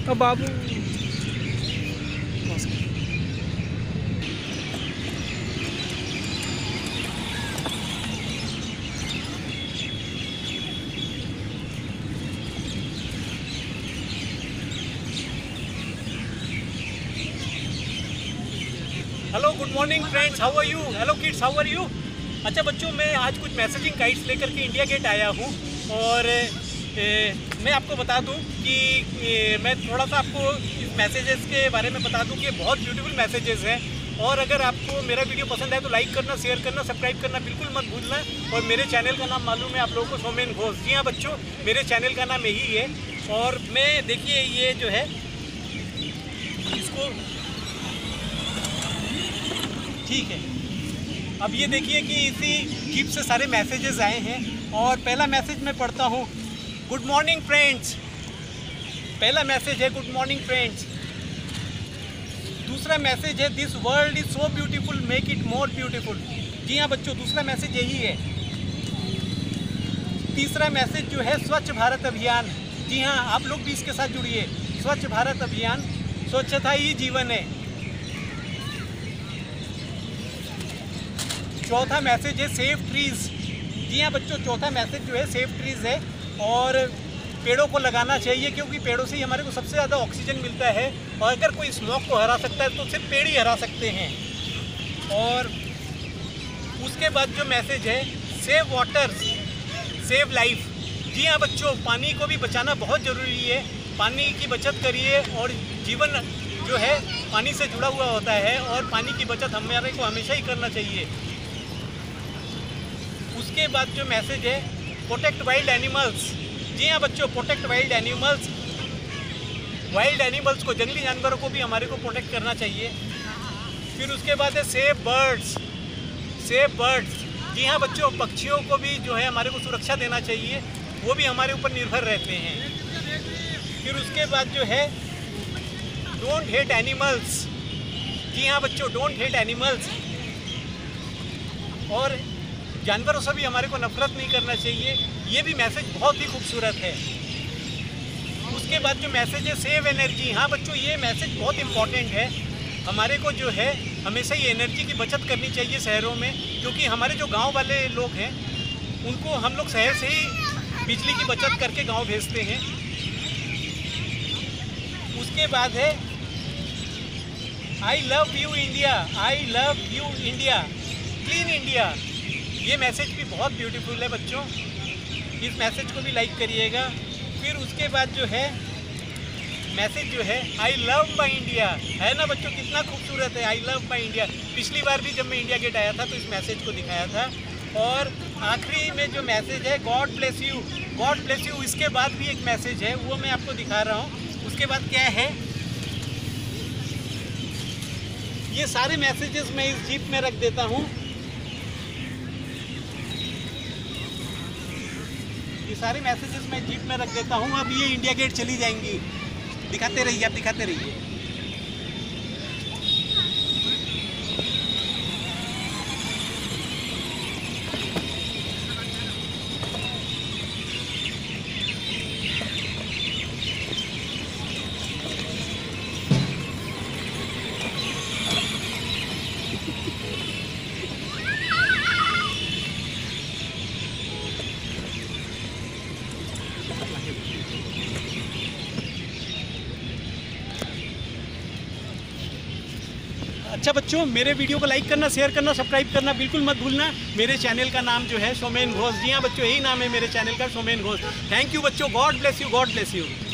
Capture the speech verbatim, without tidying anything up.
अब बाबू hello good morning friends, how are you? Hello kids, how are you? अच्छा बच्चों, मैं आज कुछ मैसेजिंग काइट्स लेकर के इंडिया गेट आया हूँ और ए, मैं आपको बता दूं कि ए, मैं थोड़ा सा आपको इस मैसेजेस के बारे में बता दूं कि बहुत ब्यूटीफुल मैसेजेस हैं। और अगर आपको मेरा वीडियो पसंद है तो लाइक करना, शेयर करना, सब्सक्राइब करना बिल्कुल मत भूलना। और मेरे चैनल का नाम मालूम है आप लोगों को, सोमेन घोष। जी हाँ बच्चों, मेरे चैनल का नाम यही है। और मैं देखिए ये जो है इसको ठीक है, अब ये देखिए कि इसी जीप से सारे मैसेजेस आए हैं। और पहला मैसेज मैं पढ़ता हूँ, गुड मॉर्निंग फ्रेंड्स। पहला मैसेज है गुड मॉर्निंग फ्रेंड्स। दूसरा मैसेज है this world is so beautiful, make it more beautiful. जी हाँ बच्चों, दूसरा मैसेज यही है। तीसरा मैसेज जो है स्वच्छ भारत अभियान। जी हाँ, आप लोग भी इसके साथ जुड़िए। स्वच्छ भारत अभियान, स्वच्छता ही जीवन है। चौथा मैसेज है सेव ट्रीज। जी हाँ बच्चों, चौथा मैसेज जो है सेव ट्रीज है। और पेड़ों को लगाना चाहिए क्योंकि पेड़ों से ही हमारे को सबसे ज़्यादा ऑक्सीजन मिलता है। और अगर कोई स्मोक को हरा सकता है तो सिर्फ पेड़ ही हरा सकते हैं। और उसके बाद जो मैसेज है सेव वाटर सेव लाइफ। जी हाँ बच्चों, पानी को भी बचाना बहुत ज़रूरी है। पानी की बचत करिए और जीवन जो है पानी से जुड़ा हुआ होता है और पानी की बचत हमारे को हमेशा ही करना चाहिए। उसके बाद जो मैसेज है प्रोटेक्ट वाइल्ड एनिमल्स। जी हाँ बच्चों, protect wild animals. Wild animals को, जंगली जानवरों को भी हमारे को प्रोटेक्ट करना चाहिए। फिर उसके बाद है सेव बर्ड्स सेव बर्ड्स। जी हाँ बच्चों, पक्षियों को भी जो है हमारे को सुरक्षा देना चाहिए, वो भी हमारे ऊपर निर्भर रहते हैं। फिर उसके बाद जो है डोंट हेट एनिमल्स। जी हाँ बच्चों, डोंट हेट एनिमल्स। और जानवरों से भी हमारे को नफरत नहीं करना चाहिए। ये भी मैसेज बहुत ही खूबसूरत है। उसके बाद जो मैसेज है सेव एनर्जी। हाँ बच्चों, ये मैसेज बहुत इम्पॉर्टेंट है। हमारे को जो है हमेशा ये एनर्जी की बचत करनी चाहिए शहरों में, क्योंकि हमारे जो गांव वाले लोग हैं उनको हम लोग शहर से ही बिजली की बचत करके गांव भेजते हैं। उसके बाद है I love you India, I love you India, clean India. ये मैसेज भी बहुत ब्यूटीफुल है बच्चों, इस मैसेज को भी लाइक करिएगा। फिर उसके बाद जो है मैसेज जो है आई लव माई इंडिया, है ना बच्चों, कितना खूबसूरत है आई लव माई इंडिया। पिछली बार भी जब मैं इंडिया गेट आया था तो इस मैसेज को दिखाया था। और आखिरी में जो मैसेज है God bless you, God bless you. इसके बाद भी एक मैसेज है, वो मैं आपको दिखा रहा हूँ। उसके बाद क्या है, ये सारे मैसेजेस मैं इस जीप में रख देता हूँ। ये सारे मैसेजेस मैं जीप में रख देता हूँ। अब ये इंडिया गेट चली जाएंगी। दिखाते रहिए, आप दिखाते रहिए। अच्छा बच्चों, मेरे वीडियो को लाइक करना, शेयर करना, सब्सक्राइब करना बिल्कुल मत भूलना। मेरे चैनल का नाम जो है सोमेन घोष। जी हाँ बच्चों, यही नाम है मेरे चैनल का, सोमेन घोष। थैंक यू बच्चों, God bless you, God bless you.